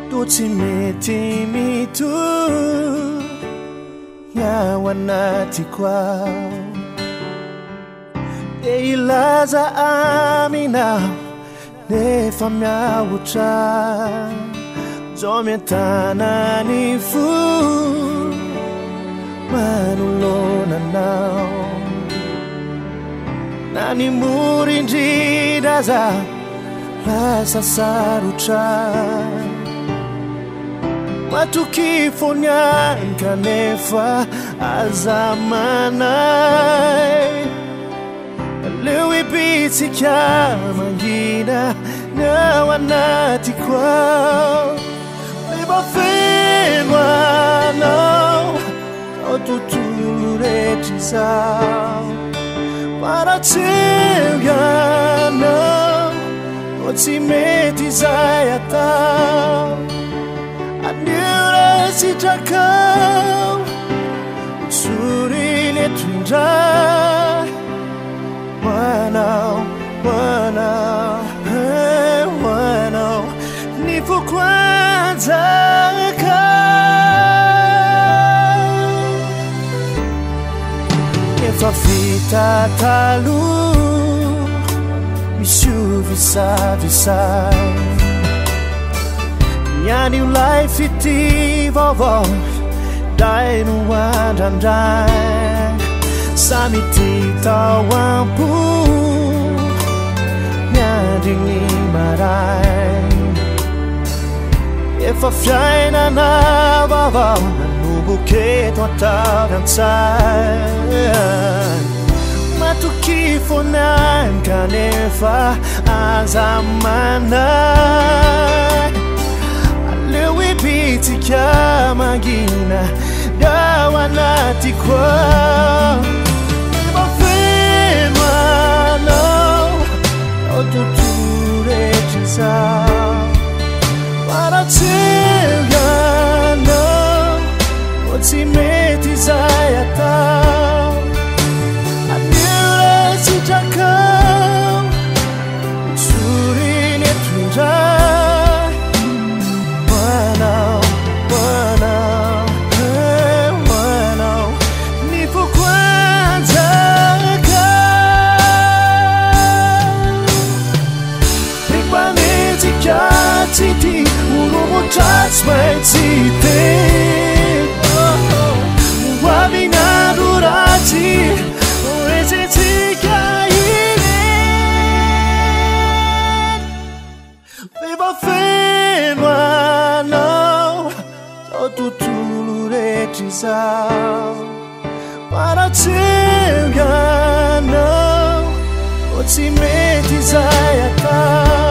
do tsy mety mito ao anatiko ao de ilaza aminao nefa miahotra zao miantanany fo manolonanao nany morindrindra za lasa sarotra matoky foniany kanefa aza manay leo ibitsika mangina ao anatiko ao leva feno anao ao tontolo rehetra izao para tseo ianao no tsy mety izay atao anio raha sitrakao soriny eto indray hoanao hoanao ny fokoanjaka efa vita talo misy io visavisay niany io life ity vaovao dai no andrandray samy ty tao ampo miandrigny maray efa fiainana vaovao nanoboketo atavy antsay matoky fonany kanefa aza manay aleo ibitsika mangina ao anatiko ao leva feno anao ao tontolo rehetra izao para tseo ianao no tsy mety izay atao anio raha sitrakao soriny eto indray hoanao ny fokoanjaka ripanetsika tsy ty olomotra tsy maintsy teny hoavinandro ratsy oezetsika iny leva feno anao ao tontolo rehetra izao para tseo ianao no tsy mety izay atao